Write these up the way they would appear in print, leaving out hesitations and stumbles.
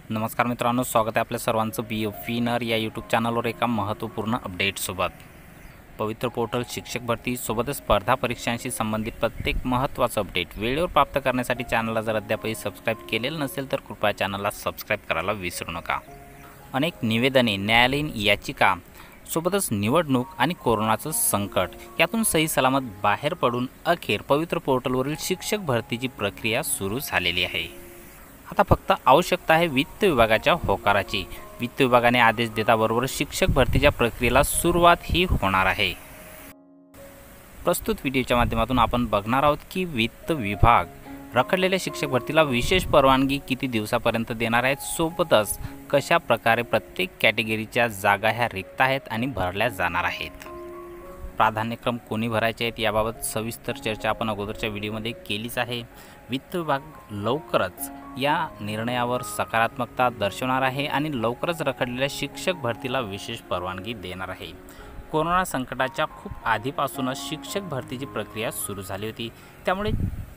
नमस्कार मित्रांनो, स्वागत आहे आपल्या सर्वांचं बी.विनर या यूट्यूब चॅनलवर एका महत्त्वपूर्ण अपडेटसोबत। पवित्र पोर्टल शिक्षक भरती सोबतच स्पर्धा परीक्षांशी संबंधित प्रत्येक महत्त्वाचं अपडेट वेळेवर प्राप्त करण्यासाठी चॅनलला जर अद्यापही सबस्क्राईब केलेलं नसेल तर कृपया चॅनलला सबस्क्राईब करायला विसरू नका। अनेक निवेदने, न्यायालयीन याचिका सोबतच निवडणूक आणि कोरोनाचं संकट यातून सही सलामत बाहेर पडून अखेर पवित्र पोर्टलवरील शिक्षक भरतीची प्रक्रिया सुरू झालेली आहे। आता फक्त आवश्यकता आहे वित्त विभागाच्या होकाराची। वित्त विभागाने आदेश देताबरोबर शिक्षक भरतीच्या प्रक्रियेला सुरुवात ही होणार आहे। प्रस्तुत व्हिडिओच्या माध्यमातून आपण बघणार आहोत की वित्त विभाग रखडलेल्या शिक्षक भरतीला विशेष परवानगी किती दिवसापर्यंत देणार आहेत, सोबतच कशा प्रकारे प्रत्येक कॅटेगरीच्या जागा ह्या रिक्त आहेत आणि भरल्या जाणार आहेत। प्राधान्यक्रम कोणी भरायचे आहेत याबाबत सविस्तर चर्चा आपण अगोदरच्या व्हिडिओमध्ये केलीच आहे। वित्त विभाग लवकरच या निर्णयावर सकारात्मकता दर्शवणार आहे आणि लवकरच रखडलेल्या शिक्षक भरतीला विशेष परवानगी देणार आहे। कोरोना संकटाच्या खूप आधीपासूनच शिक्षक भरतीची प्रक्रिया सुरू झाली होती, त्यामुळे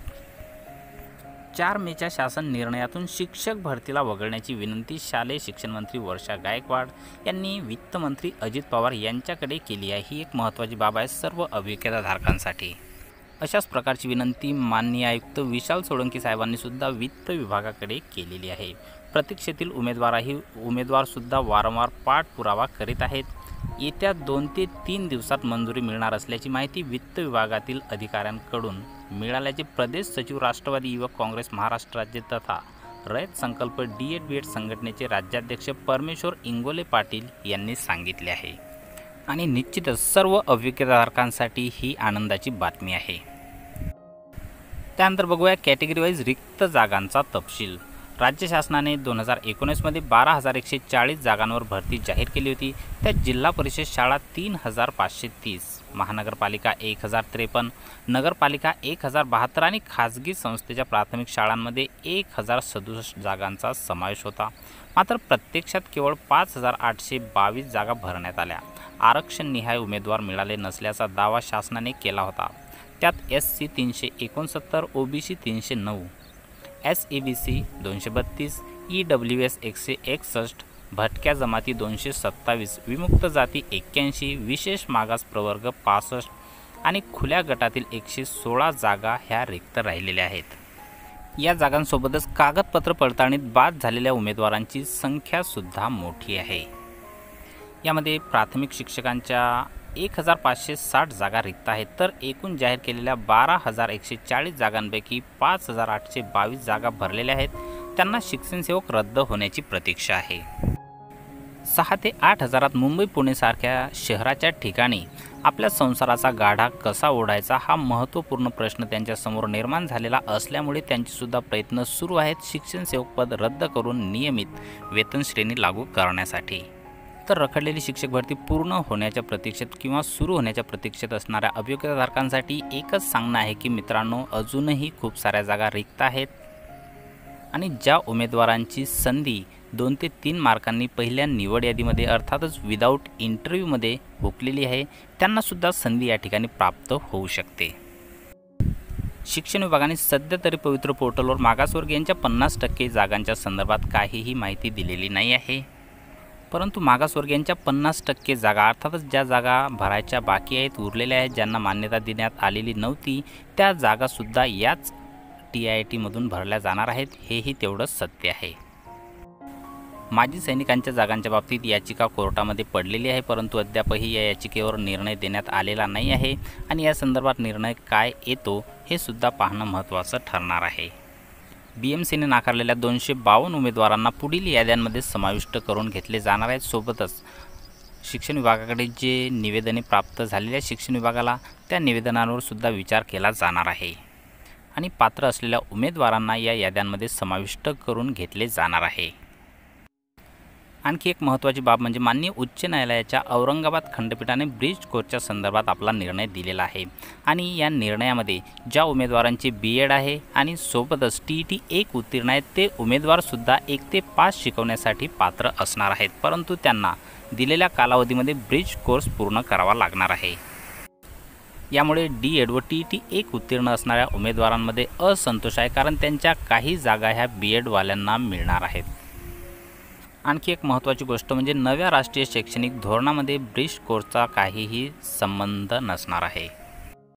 4 मेच्या शासन निर्णयातून शिक्षक भरतीला वगळण्याची विनंती शालेय शिक्षण मंत्री वर्षा गायकवाड यांनी वित्तमंत्री अजित पवार यांच्याकडे केली आहे। ही एक महत्त्वाची बाब आहे सर्व अभियोग्यताधारकांसाठी। अशाच प्रकारची विनंती माननीय आयुक्त विशाल सोळंकी साहेबांनी सुद्धा वित्त विभागाकडे केलेली आहे। प्रतीक्षेतील उमेदवार सुद्धा वारंवार पाठपुरावा करीत आहेत। येत्या 2 ते 3 दिवसात मंजुरी मिळणार असल्याची माहिती वित्त विभागातील अधिकाऱ्यांकडून मिळाल्याचे प्रदेश सचिव राष्ट्रवादी युवक काँग्रेस महाराष्ट्र राज्य तथा रयत संकल्प D.ED.B.ED संघटनेचे राज्याध्यक्ष परमेश्वर इंगोले पाटील यांनी सांगितले आहे। आणि निश्चितच सर्व अभियोग्यताधारकांसाठी ही आनंदाची बातमी आहे। त्यानंतर बघूया कॅटेगरी वाईज रिक्त जागांचा तपशील। राज्य शासनाने 2019 मध्ये 12,140 जागांवर भरती जाहीर केली होती। त्यात जिल्हा परिषद शाळा 3,530, महानगरपालिका 1,053, नगरपालिका 1,072 आणि खाजगी संस्थेच्या प्राथमिक शाळांमध्ये 1,067 जागांचा समावेश होता। मात्र प्रत्यक्षात केवळ 5,822 जागा भरण्यात आल्या। आरक्षण निहाय उमेदवार मिळाले नसल्याचा दावा शासनाने केला होता। त्यात SC 369, OBC 309, SEBC 232, EWS 161, भटक्या जमाती 227, विमुक्त जाती 81, विशेष मागास प्रवर्ग 65 आणि खुल्या गटातील 116 जागा ह्या रिक्त राहिलेल्या आहेत। या जागांसोबतच कागदपत्र पडताळणीत बाद झालेल्या उमेदवारांची संख्या सुद्धा मोठी आहे। यामध्ये प्राथमिक शिक्षकांच्या 1,560 जागा रिक्त आहेत, तर एकूण जाहीर केलेल्या 12,140 जागांपैकी 5,822 जागा भरलेल्या आहेत। त्यांना शिक्षण सेवक रद्द होण्याची प्रतीक्षा आहे। 6 ते 8 हजारात मुंबई पुणे सारख्या शहराच्या ठिकाणी आपल्या संसाराचा गाढा कसा ओढायचा हा महत्त्वपूर्ण प्रश्न त्यांच्यासमोर निर्माण झालेला असल्यामुळे त्यांचेसुद्धा प्रयत्न सुरू आहेत शिक्षण सेवक पद रद्द करून नियमित वेतन श्रेणी लागू करण्यासाठी। तर रखडलेली शिक्षक भरती पूर्ण होण्याच्या प्रतीक्षेत किंवा सुरू होण्याच्या प्रतीक्षेत असणाऱ्या अभियोग्यताधारकांसाठी एकच सांगणं आहे की मित्रांनो, अजूनही खूप साऱ्या जागा रिक्त आहेत आणि ज्या उमेदवारांची संधी 2 ते 3 मार्कांनी पहिल्या निवड यादीमध्ये अर्थातच विदाऊट इंटरव्ह्यूमध्ये हुकलेली आहे, त्यांनासुद्धा संधी या ठिकाणी प्राप्त होऊ शकते। शिक्षण विभागाने सध्या तरी पवित्र पोर्टलवर मागासवर्गीयांच्या 50% जागांच्या संदर्भात काहीही माहिती दिलेली नाही आहे, परंतु मागासवर्गीयांच्या 50% जागा अर्थातच ज्या जागा भरायच्या बाकी आहेत, उरलेल्या आहेत, ज्यांना मान्यता देण्यात आलेली नव्हती, त्या जागासुद्धा याच TIIT मधून भरल्या जाणार आहेत, हेही तेवढंच सत्य आहे। माजी सैनिकांच्या जागांच्या बाबतीत याचिका कोर्टामध्ये पडलेली आहे, परंतु अद्यापही या याचिकेवर निर्णय देण्यात आलेला नाही आहे आणि या संदर्भात निर्णय काय येतो हे सुद्धा पाहणं महत्त्वाचं ठरणार आहे। BMCने नाकारलेल्या 252 उमेदवारांना पुढील याद्यांमध्ये समाविष्ट करून घेतले जाणार आहेत। सोबतच शिक्षण विभागाकडे जे निवेदने प्राप्त झालेल्या शिक्षण विभागाला त्या निवेदनांवर सुद्धा विचार केला जाणार आहे आणि पात्र असलेल्या उमेदवारांना या याद्यांमध्ये समाविष्ट करून घेतले जाणार आहे। आणखी एक महत्त्वाची बाब म्हणजे माननीय उच्च न्यायालयाच्या औरंगाबाद खंडपीठाने ब्रिज कोर्सच्या संदर्भात आपला निर्णय दिलेला आहे आणि या निर्णयामध्ये ज्या उमेदवारांचे B.ED आहे आणि सोबतच TET 1 उत्तीर्ण आहेत ते उमेदवारसुद्धा 1 ते 5 शिकवण्यासाठी पात्र असणार आहेत, परंतु त्यांना दिलेल्या कालावधीमध्ये ब्रिज कोर्स पूर्ण करावा लागणार आहे। यामुळे D.ED व TET 1 उत्तीर्ण असणाऱ्या उमेदवारांमध्ये असंतोष आहे, कारण त्यांच्या काही जागा ह्या B.ED वाल्यांना मिळणार आहेत। आणखी एक महत्त्वाची गोष्ट म्हणजे नव्या राष्ट्रीय शैक्षणिक धोरणामध्ये ब्रिज कोर्सचा काहीही संबंध नसणार आहे.